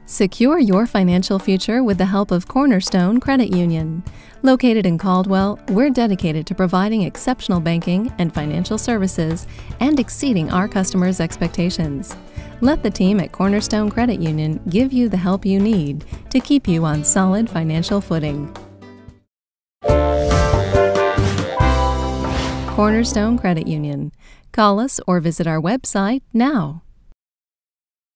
Secure your financial future with the help of Cornerstone Credit Union. Located in Caldwell, we're dedicated to providing exceptional banking and financial services and exceeding our customers' expectations. Let the team at Cornerstone Credit Union give you the help you need to keep you on solid financial footing. Cornerstone Credit Union. Call us or visit our website now.